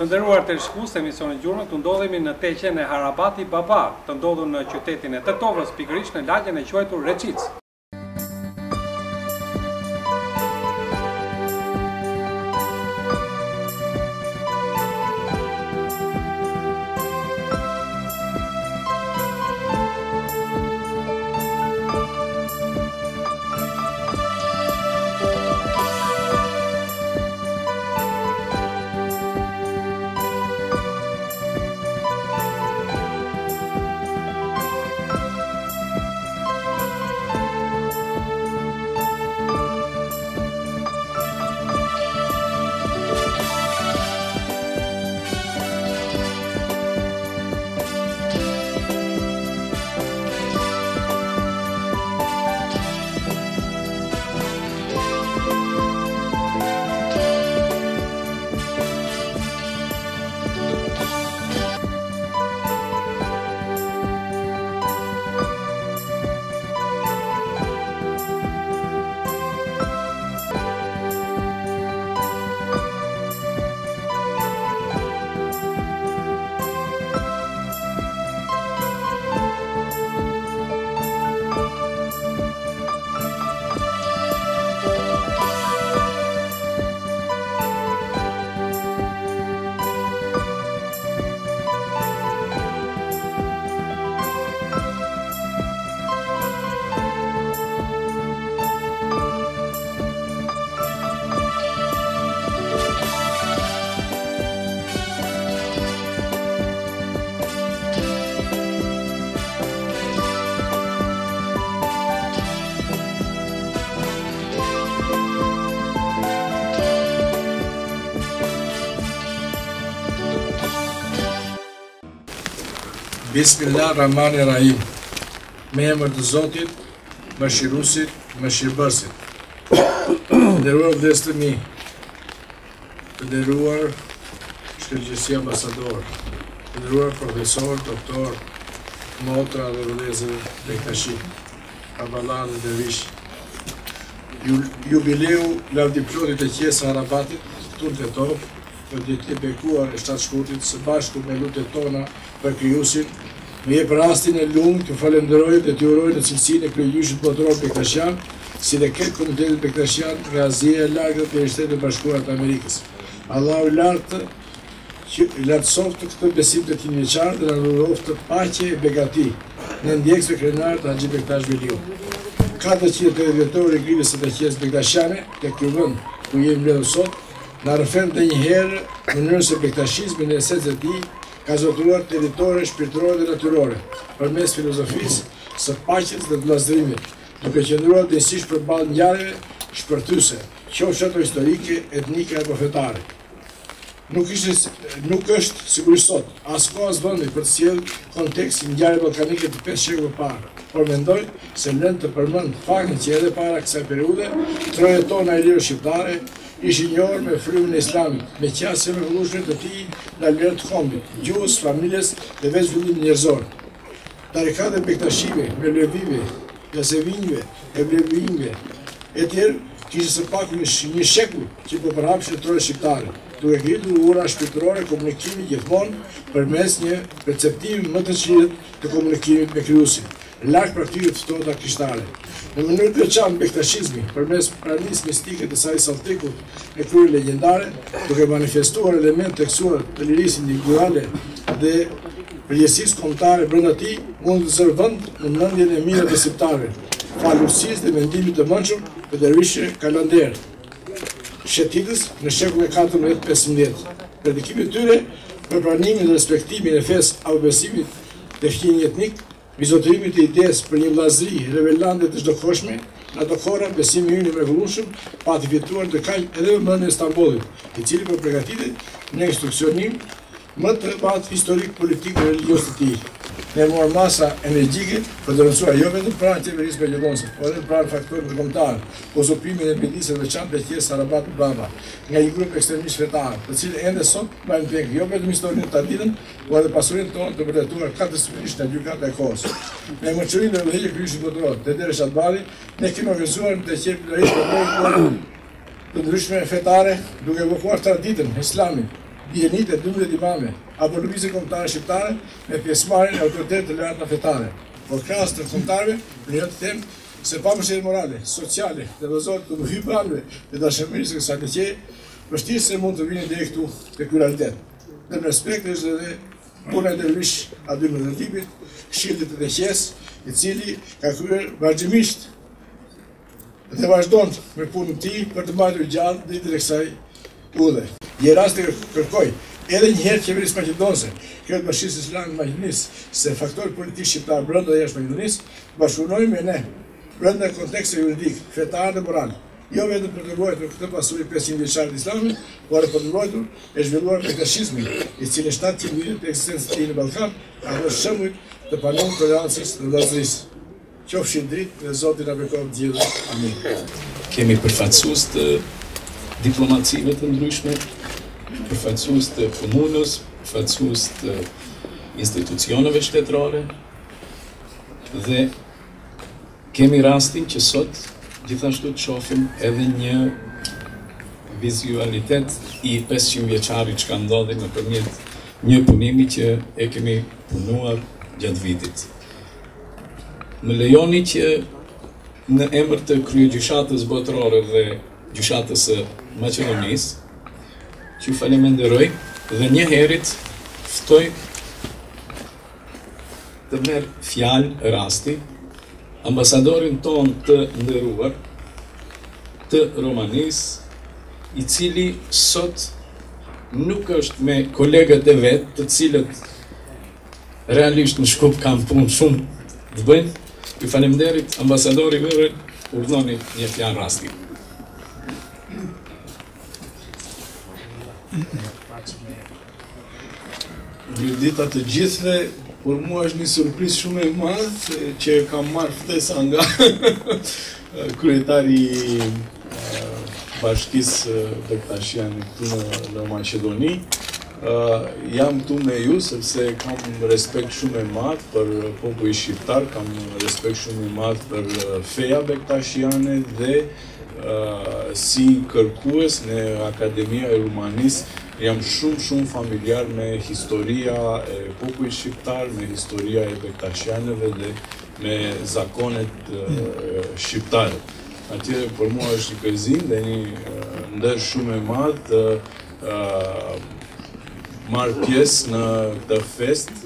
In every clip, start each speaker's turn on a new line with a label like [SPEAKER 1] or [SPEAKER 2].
[SPEAKER 1] Të nderuar televizionistë, emisioni Gjurmë, të ndodhemi në teqen e Harabati Baba, të ndodhur në qytetin e Tetovës, pikërisht në lagjen e quajtur Reçic.
[SPEAKER 2] Bismillahirrahmanirrahim. Me emër të Zotit, Mëshiruesit, Mëshirbërësit. Të nderuar vëllezër të mi, të nderuar shkëlqyesi ambasador, të nderuar profesor, doktor, motra dhe vëllezër Bektashi, Kaballar dhe Dervish. Jubileu lavdiplotit e qesë Harabatit, këtu në Tetovë, për ditën e bekuar e 7 shkurtit, së bashku me lutjet tona për krijuesin, më jep rastin e lumë të falenderoj dhe të uroj në cilësinë e kryegjyshit botror Bektashian, si dhe këtë Komitetit Bektashian nga Azia e Largët e Shtetet e Bashkuara të Amerikës. Allahu lartësoftë këtë besim të tinjeçar dhe na dhuroftë paqe e begati në ndjekësve krenar të Haxhi Bektash Veliu. 480 vjetorë e grivës së të qesë Bektashiane, tek ky vend ku jemi mbledhur sot, na rrëfen dhe njëherë mënyrën se bektashizmi në esencë e tij ka zotëruar territore shpirtërore dhe natyrore, përmes filozofisë së paqes dhe të vllazërimit, duke qëndruar drejtësisht përballë ngjarjeve shpërthyese, qofshin ato historike, etnike apo fetare. Nuk është sigurisht sot, as kohë as vendi për të sjellë kontekstin ngjarjeve ballkanike të 5 shekuj parë, por mendoj se lënë të përmend faktin që edhe para kësaj periudhe, trojet tona e lirë shqiptare ishin njohur me frymën e Islamit, me qasje me vëllueshmërinë të tij në lirë të kombit, gjuhës, familjes dhe veç zhvillimit njerëzor. Tarikatet bektashive, mevlevive, yasevinjve, evlevijve, e tjerë kishin së paku një shekull që po përhapshin trojet shqiptare, duke ngritur ura shpirtërore komunikimi gjithmonë përmes një perceptimi më të çlirt të komunikimit me krijuesin, larg praktikave të ftohta krishtare. Në mënyrë të veçantë bektashizmi, përmes pranisë mistike të saj saltekut e krye legjendare, duke manifestuar elemente tekstuar të lirisë individuale dhe përgjegjësisë kombëtare brenda tij, mund të zërë vend në mendjen e mirë të shqiptarëve, falurësisë dhe mendimit të mençur të Dervishi Kalander, shetitës në shekullin e 14-15. Predikimit tyre për pranimin dhe respektimin e fesë apo besimit të fqinjë etnik, vizotërimit të idesë për një vllazëri revelante të çdokoshme, në ato kohra besimi ynë i mrekullueshëm pati fituar të kaq edhe vëmendjen e Stambollit, i cili po përgatitet në instruksionim më të madh historik, politik dhe religjios të tij. Ne morëm masa energjike për të rëndësuar jo vetëm pranë qeverisë magjellonëse, por edhe pranë faktorëve ndërkombëtar, uzuprimin e bindisë veçantë të qesë Harabat Baba, nga një grup ekstremistë fetar, të cilët ende sot mbajnë tek jo vetëm historinë të ditën, por edhe pasurinë tonë të vërtetuar katastrofisht në gjykata e kohës. Me mëshirinë dhe udhëheqjen e kryeshit botror, te Dervish Atbari, ne kemi organizuar në të qeverisë të ndryshme fetare, duke evokuar traditën e Islamit, bienite 12 imame, apo lëvizje kombëtare shqiptare me pjesëmarrjen e autoriteteve të larta fetare. Por krahas të kombëtarëve, në një të them se pamëshirë morale, sociale, dhe vëzohet të më hybanëve dhe dashamirësve kësaj liçe, vështirë se mund të vini deri këtu te ky realitet. Në respekt është edhe puna e Dervish Abdulmutallibit, këshillit të Teqes, i cili ka kryer vazhdimisht dhe vazhdon me punën e tij për të mbajtur gjallë ditën e kësaj udhe. Je rasti kërkoj edhe një herë qeverisë maqedonëse, kjo të bashkisë islame të Maqedonisë, se faktor politik shqiptar brenda dhe jashtë Maqedonisë, bashkëpunojmë me ne brenda kontekstit juridik, fetar dhe moral. Jo vetëm për të ruajtur këtë pasuri 500 vjeçare të Islamit, por për të ruajtur e zhvilluar bektasizmin, i cili 700 vite të ekzistencës së tij në Ballkan ka dhënë shembull të panuar tolerancës dhe vëllazërisë. Qofshin dritë dhe Zoti na bekon të gjithë. Amin.
[SPEAKER 3] Kemi përfaqësues të diplomacive të ndryshme, përfaqësues të komunës, përfaqësues të institucioneve shtetërore dhe kemi rastin që sot gjithashtu të shohim edhe një vizualitet i 500 vjeçarit që ka ndodhur nëpërmjet një punimi që e kemi punuar gjatë vitit. Më lejoni që në emër të kryegjyshatës botërore dhe gjyshatës së Maqedonisë që faleminderoj dhe një herit ftoj të merr fjalë rasti ambasadorin ton të nderuar të Romanisë, i cili sot nuk është me kolegët e vet, të cilët realisht në Shkup kanë punë shumë të bëjnë. Ju faleminderit ambasadori Vërën, urdhoni një fjalë rasti.
[SPEAKER 4] Mirëdita të gjithëve. Por mua është një surprizë shumë e madhe që kam marrë ftesa nga kryetari i bashkisë Bektashiani këtu në Maqedoni. Jam këtu me ju sepse kam respekt shumë e madh për popullin shqiptar, kam respekt shumë i madh për feja Bektashiane dhe si kërkues në Akademia e Rumanisë jam shumë familjar me historia e popullit shqiptar, me historia e Bektashianëve dhe me zakonet shqiptare. Atje për mua është një gëzim dhe një nder shumë e madh të marr pjesë në këtë fest.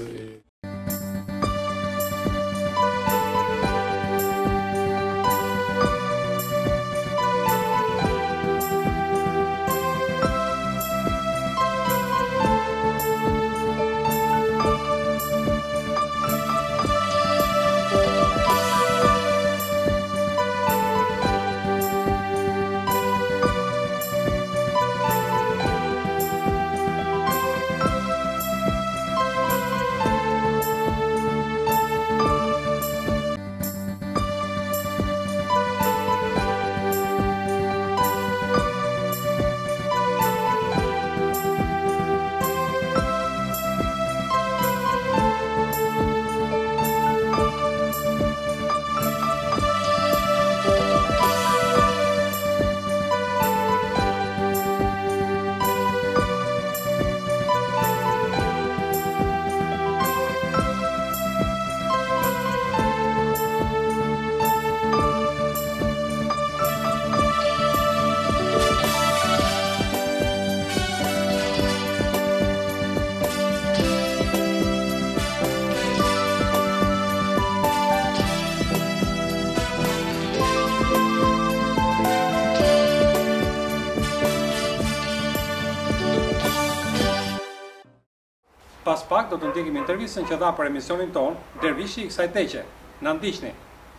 [SPEAKER 1] Pas pak do të ndjekim intervistën që dha për emisionin ton, Dervishi i kësaj teqe. Na ndiqni.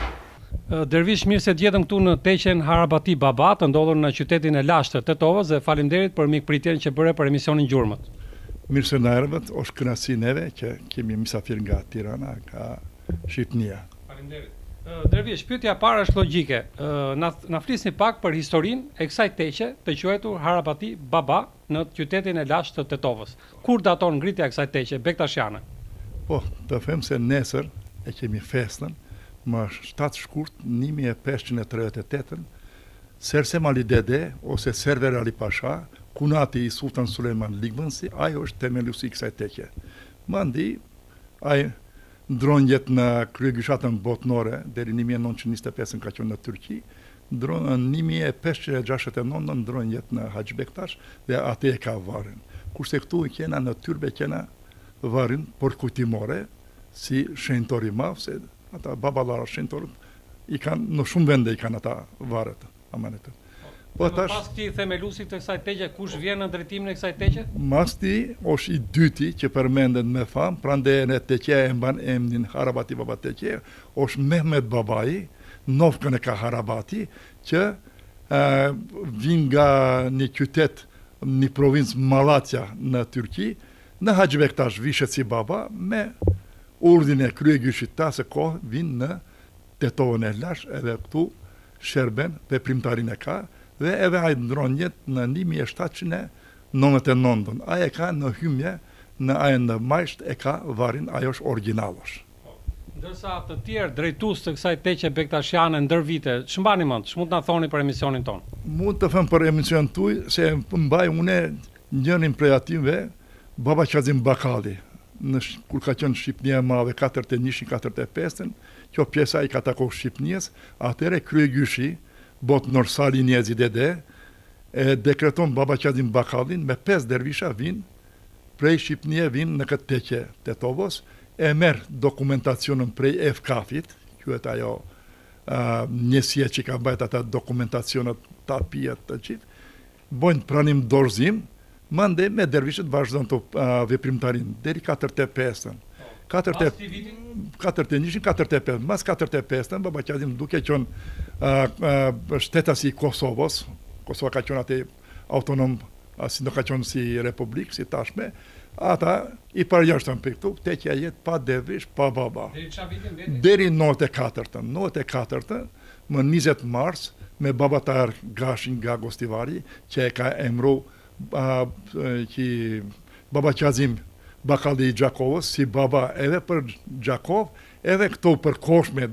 [SPEAKER 1] Dervish, mirë se t'jetëm këtu në teqen Harabati Baba, të ndodhur në qytetin e lashtë të Tetovës, dhe faleminderit për mikpritjen që bëre për emisionin Gjurmët.
[SPEAKER 5] Mirë se na erdhët, është kënaqësi neve që kemi mysafir nga Tirana, nga Shqipnia.
[SPEAKER 1] Faleminderit. Dervish, pyetja parë është logjike. Na flisni pak për historinë e kësaj teqe të quajtur Harabati Baba në qytetin e lashtë të Tetovës. Kur daton ngritja e kësaj teqe bektashiane?
[SPEAKER 5] Po, të them se nesër e kemi festën më 7 shkurt 1538, Sersem Ali Dede ose Server Ali Pasha, kunati i Sultan Suleiman Ligvënsi, ajo është themeluesi i kësaj teqe. Mandi, ai ndronjet në kryegjyshatën botnore deri në 1925 ka qenë në Turqi, në 1569 ndronjet në Hacı Bektash dhe atë e ka varrin. Kurse këtu kena në Tyrbe kena varrin por kujtimore si shenjtori i madh, se ata baballara shenjtorët i kanë në shumë vende i kanë ata varret amanetë.
[SPEAKER 1] Po tash pas këtij themeluesit të kësaj teqe, kush vjen në drejtimin e kësaj teqe?
[SPEAKER 5] Masti është i dyti që përmendet me fam, prandaj në teqe e mban emrin Harabati Baba Teqe, është Mehmet Babai, nofkën e ka Harabati, që vin nga një qytet, një provincë Malatya në Turqi, në Hacı Bektash vishet si baba, me urdhin e kryegjyshit ta se kohë vin në Tetovën e Lash, edhe këtu shërben veprimtarin e ka, dhe edhe ai ndronjet në 1799. Ai e ka në hymje, në ajën në majsht e ka varrin, ajo është origjinalosh.
[SPEAKER 1] Ndërsa të tjerë drejtues të kësaj teqe bektashiane ndër vite, ç'mbani mend, ç'mund na thoni për emisionin ton?
[SPEAKER 5] Mund të them për emisionin tuaj se mbaj unë njërin prej atyve, Baba Kazim Bakalli, kur ka qenë Shqipnia e Madhe 41-45, kjo pjesa i ka takuar Shqipnisë, atëre kryegjyshi Botnor Sali Niezi Dede e dekreton Baba Kazim Bakallin me 5 dervisha vin prej Shqipnie vin në këtë teqe Tetovës, e merr dokumentacionin prej EFKAF-it, quhet ajo njësia që ka mbajt ata dokumentacionet ta pijet të gjithë, bojnë pranim dorëzim, mande me dervishët vazhdon të veprimtarin deri 45-ën. 41-45, mas 45-ën, Baba Kazim duke qenë shtetasi i Kosovës, Kosova ka qenë atë autonom, si nuk ka qenë si republik, si tashme, ata i përjashtën për këtu, teqja jetë pa dervish, pa baba. Deri 94-ën, më 20 mars, me babatar Gashin nga Gostivari, që e ka emru Baba Kazim Bakalli i Gjakovës, si baba edhe për Gjakov, edhe këto për koshme,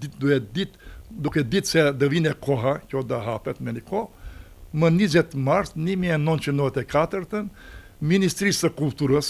[SPEAKER 5] duke ditë se dhe vine koha, që dhe hapet me një kohë, më 20 mars 1994, Ministrisë së Kulturës,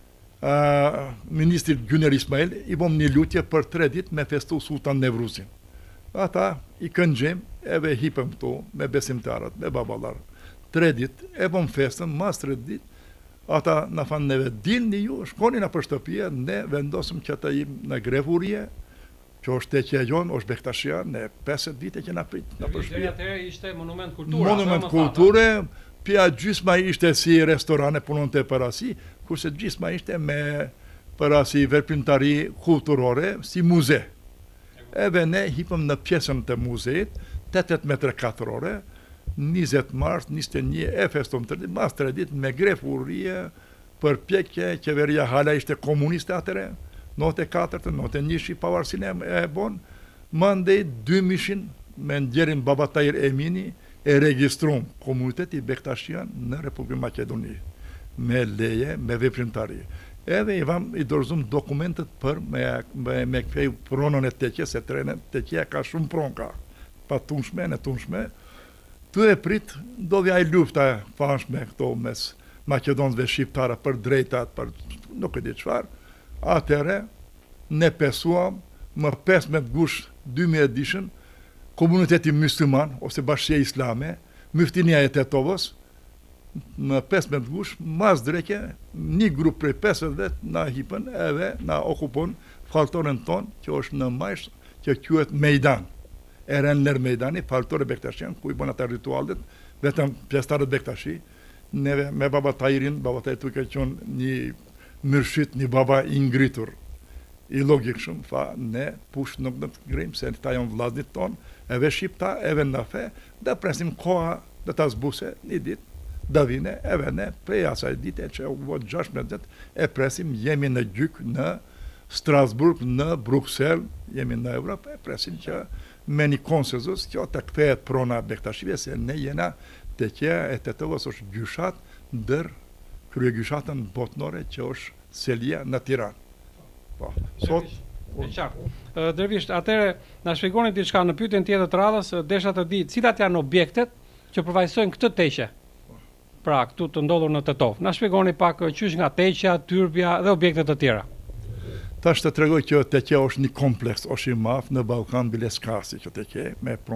[SPEAKER 5] Ministri Gyner Ismail, i bom një lutje për 3 ditë me festu Sultan Nevruzin. Ata i këngjim, edhe hipëm këtu, me besimtarët, me babalarët. 3 ditë, e bom festën, mas 3 ditë, ata në fanë neve dilni ju, shkoni në për shtëpia, ne vendosëm që të im në grevurie, që është teqja jonë, është Bektashia, ne 50 vite që në prit në për shtëpia.
[SPEAKER 1] Dhe atëherë ishte monument kulture.
[SPEAKER 5] Monument kulture, pja gjysma ishte si restorane punon të përasi, kurse gjysma ishte me përasi veprimtari kulturore, si muze. Edhe ne hipëm në pjesën të muzeit, 80 metre katrore, 20 mars, 21, e feston 3 ditë, mas 3 ditë, me grefurie, përpjekje, qeveria hala ishte komuniste atëre, 94, 91 pavarësin e bon, mandej 2000 me ndjerin Baba Tahir Emini, e registrum komuniteti Bektashian në Republikën Maqedoni, me leje, me veprimtari. Edhe i dorëzum dokumentet për me kthej pronën e teqjes, se teqja ka shumë pronë ka, pa tunshme, në tunshme. Të e prit, do vja i lufta fanshme këto mes Maqedonësve shqiptare për drejtat, për nuk e di çfarë. Atëre, ne pesuam, më 15 gush 2010, komuniteti musliman, ose bashkësia islame, Myftinia e Tetovës, në 15 gush, mas dreke, një grup prej 50 vetë na hipën edhe na okupon faltoren ton, që është në majsh, që quhet Mejdan. Erenler Mejdani, faltore Bektashian, ku i bën ata ritualet, vetëm pjesëtarët Bektashi, neve me Baba Tahirin, Baba Tahir tu ka qenë një mërshit, një baba i ngritur, i logikshëm, fa ne push nuk në të ngrim, se ta janë vllaznit ton, edhe shqipta, edhe në fe, dhe presim koha dhe ta zbuse një dit, dhe vine, edhe ne, prej asaj dite, që u vot 16 dit, e presim, jemi në gjyk në Strasburg, në Bruxelles, jemi në Evropë, e presim që me një konsenzus, që të kthehet prona Bektashive, se ne jena teqja e Tetovës është gjyshat, ndër kryegjyshatën botnore që është Selia në Tiranë. Po, sot...
[SPEAKER 1] Dervish, atëre, na shpjegoni diçka në pyetjen tjetër të radhës, desha të di cilat janë objektet që përfaqësojnë këtë teqe. pra këtu të ndodhur në Tetov. Na shpjegoni pak qysh nga Teqja, Tyrbja dhe objekte të tjera.
[SPEAKER 5] Tash të tregoj që Teqja është një kompleks, është i madh në Ballkan bileskarsi që Teqja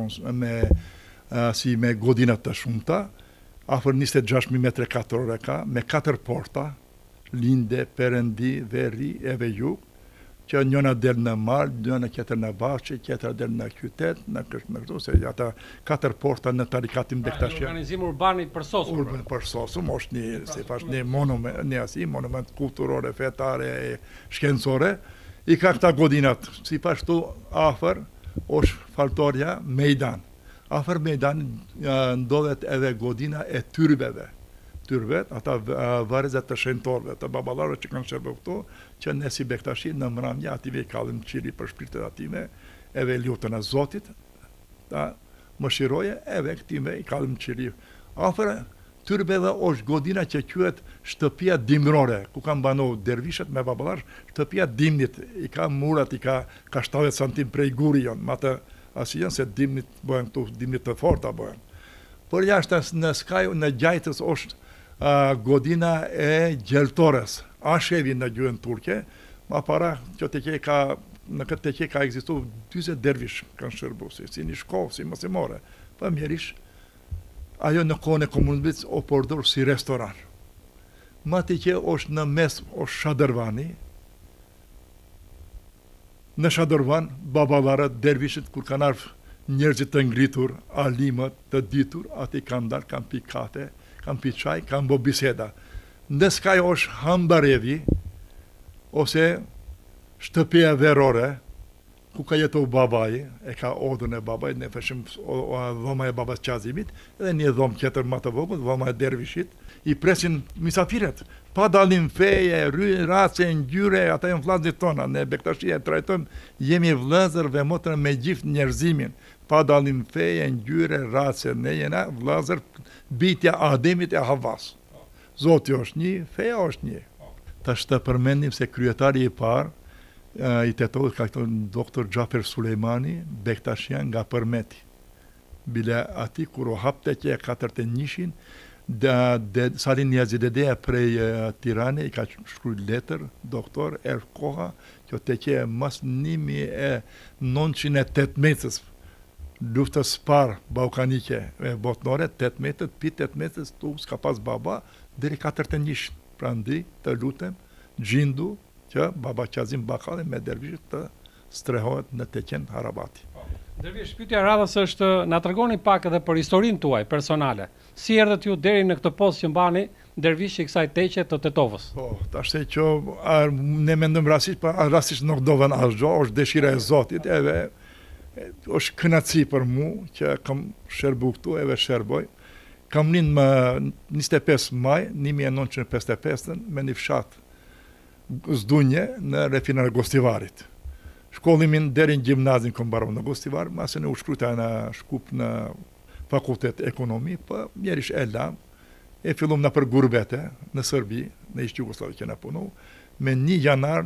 [SPEAKER 5] me godina të shumta, afër 26.000 metre katrore ka, me 4 porta, linde, perëndi, veri e jug, që njëna del në mal, njëna tjetër në Bashkë, tjetër del në qytet, në këtu, se ata 4 porta në tarikatin Bektashian.
[SPEAKER 1] Organizim urban i përsosur.
[SPEAKER 5] Urban përsosur, është një, si thash, një monument kulturore, fetare e shkencore, i ka këta godinat, si pashtu afër, është faltoria Mejdan. Afër Mejdan ndodhet edhe godina e tyrbeve. Tyrbet, ata varezat të shenjtorëve, të baballarëve që kanë shërbeu këtu, që ne si Bektashi në mramje ative i kallim qiri për shpirtet ative, edhe lutën e Zotit, ta mëshiroje, edhe këtime i kallim qiri. Afër tyrbeve është godina që quhet shtëpia dimrore, ku kanë banohu dervishet me baballar, shtëpia dimnit, i ka murat, i ka 70 cm prej guri janë, ma të asien se dimnit bëhen këtu, dimnit të forta bëhen. Por jashtë në skaj, në gjajtës është godina e gjeltores, ashevi në gjuhën turke, ma para që në këtë Teqe ka ekzistu 20 dervish kanë shërbu, si një shkollë, si mësimore, pa mjerish, ajo në kohën e komunizmit o përdor si restoran. Ma Teqe është në mes, është Shadërvani, në Shadërvan, babalarët, dervishët, kur kanë ardhur njerëzit të ngritur, alimët, të ditur, ati kanë dalë, kanë pi kafe, kanë pi çaj, kanë bo biseda. Në skaj është Hambarevi, ose shtëpia verore, ku ka jetu babai, e ka odhën e babai, ne feshim dhoma e babas Qazimit, edhe një dhomë tjetër më të vogël, dhoma e dervishit, i presin misafiret, pa dalim feje, race, ngjyre, ata janë vllazërit tona, ne Bektashi e trajtojmë, jemi vëllezër dhe motër me gjithë njerëzimin, pa dalim feje, ngjyre, race, ne jena vëllezër bitja Ademit e Havas. Zoti është një, feja është një. Tash të përmendim se kryetari i parë i Tetovës ka këto doktor Gjafer Sulejmani, Bektashian nga Përmeti. Bile ati kur o hapte që e 41-shin, Salin Niazidedeja prej Tirane i ka shkruaj letër, doktor, koha, që Teqe mas 1918 luftës parë balkanike e botnore, 18 pi 18 tu s'ka pas baba, deri 41-shin. Pra ndi të lutem, gjindu, që baba Qazim Bakalli me dervishit të strehohet në Teqen Harabati.
[SPEAKER 1] Dervish, pyetja radhës është, na tregoni pak edhe për historinë tuaj personale. Si erdhët ju deri në këtë postë që mbani dervish i kësaj Teqe të Tetovës?
[SPEAKER 5] Po, tash se që ne mendojmë rastisht nuk do vën asgjë, është dëshira e Zotit, edhe është kënaqësi për mu që kam shërbu këtu, edhe shërboj. Kam lind më 25 maj 1955 me një fshat Zdunje në refinar e Gostivarit. Shkollimin deri në gjimnazin kom mbarov në Gostivar, masë në u shkruta në Shkup në fakultet ekonomi, për mjerish e lam, e fillum në për gurbete në Sërbi, në ishtë Jugoslavi që në punu, me 1 janar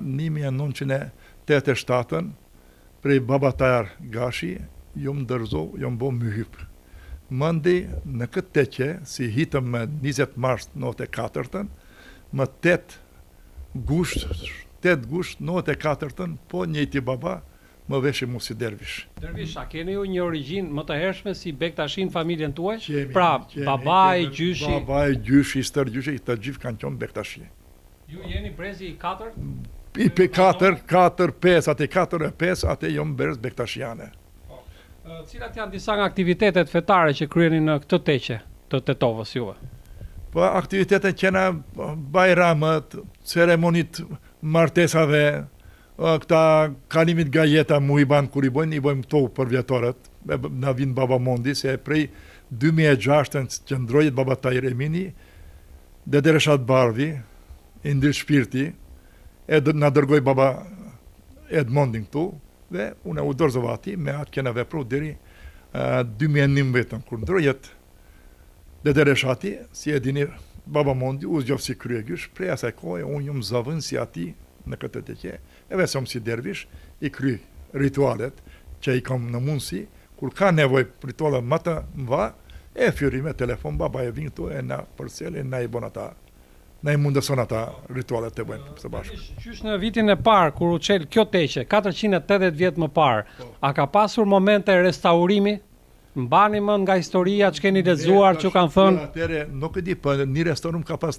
[SPEAKER 5] 1987 prej Babatar Gashi, jom ndërzo, jom bo myhyp. Mëndi në këtë Teqe, si hitëm me 20 mars 94, më 8 gusht 94-ën, po njëti baba më veshi mu si dervish.
[SPEAKER 1] Dervish, a keni ju një origjinë më të hershme si Bektashin familjen tuaj? Pra, babai, gjyshi?
[SPEAKER 5] Babai, gjyshi, stër gjyshi, të gjithë kanë qenë Bektashi.
[SPEAKER 1] Ju jeni brezi i 4?
[SPEAKER 5] I pe 4, 5, atë 4 e 5, atë jonë berës Bektashiane.
[SPEAKER 1] Cilat janë disa nga aktivitetet fetare që kryeni në këtë Teqe të Tetovës juve?
[SPEAKER 5] Po aktivitetet qena bajramët, ceremonit martesave, këta kalimit nga jeta mu i banë kur i bojnë këto për vjetorët, na vinë baba Mondi, se prej 2006 që ndrojit baba Tahir Emini, dhe Dereshat Barvi, Indri Shpirti, na dërgoj baba Edmondin këtu, dhe une u dorëzovati me atë kena vepru diri 2019, kur ndrojit dhe Dereshati, si e dini, baba Mondi, u zgjofë si kryegjysh, prej asaj kohë, unë jëmë zavën si ati në këtë Teqe, e vesëm si dervish, i kry ritualet që i kam në mundësi, kur ka nevoj ritualet më të mva, E fyri me telefon, baba e vin këtu, e na përcjell, e na i bën ata, na i mundëson ata ritualet të bëjnë së bashku.
[SPEAKER 1] Qysh në vitin e parë, kur u qel kjo teqe, 480 vjet më parë, a ka pasur momente restaurimi? Mbani mend nga historia që keni lexuar, që kanë thënë?
[SPEAKER 5] Atëre, nuk e di, po një restaurim ka pas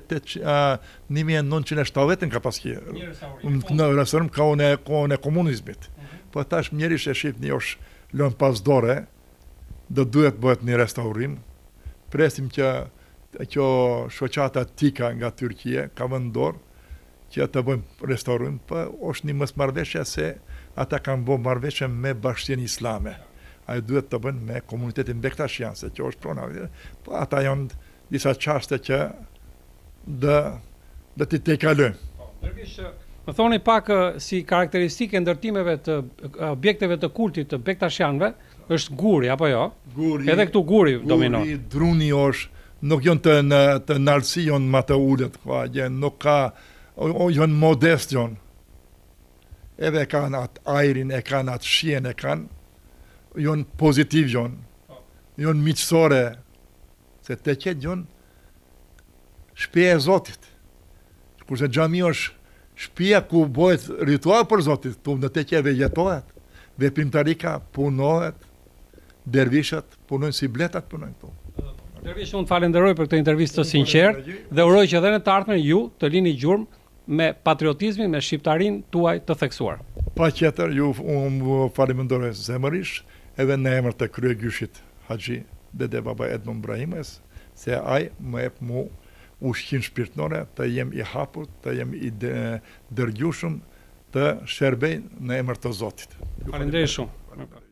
[SPEAKER 5] 1970 ka pas kjo. Në restaurim ka kohën e komunizmit. Po tash njeri që shif një është lënë pas dore, do duhet bëhet një restaurim. Presim që kjo shoqata Tika nga Turqia ka vënë dorë që të bëjmë restaurim, po është një mosmarrëveshje se ata kanë bërë marrëveshje me Bashkinë Islame. Ai duhet të bënë me komunitetin Bektashian, se që është prona. Po ata janë disa çaste që do t'i tejkalojmë.
[SPEAKER 1] Më thoni pak si karakteristike ndërtimeve të objekteve të kultit të Bektashianëve, është guri apo jo?
[SPEAKER 5] Guri.
[SPEAKER 1] Edhe këtu guri dominon.
[SPEAKER 5] Guri, druni është, nuk janë të nalësi janë më të ulët, nuk ka, janë modest janë. Edhe kanë atë ajrin, e kanë atë shien, e kanë, janë pozitiv janë miqësore, se të qetë janë shpeja e Zotit. Kurse xhami është shtëpia ku bëhet ritual për Zotit, tu në të qeve jetohet, veprimtari ka, punohet, dervishët punojnë si bletat punojnë këtu.
[SPEAKER 1] Dervish, unë falenderoj për këtë intervistë të sinqertë dhe uroj që edhe në të ardhmen ju të lini gjurmë me patriotizmin, me shqiptarin tuaj të theksuar.
[SPEAKER 5] Pa tjetër, ju unë falenderoj zemërisht, edhe në emër të kryegjyshit Haxhi Dede Baba Edmund Brahimes, se ai më jep mu ushqim shpirtnore, të jem i hapur, të jem i dërgjushëm, të shërbej në emër të Zotit.
[SPEAKER 1] Faleminderit shumë.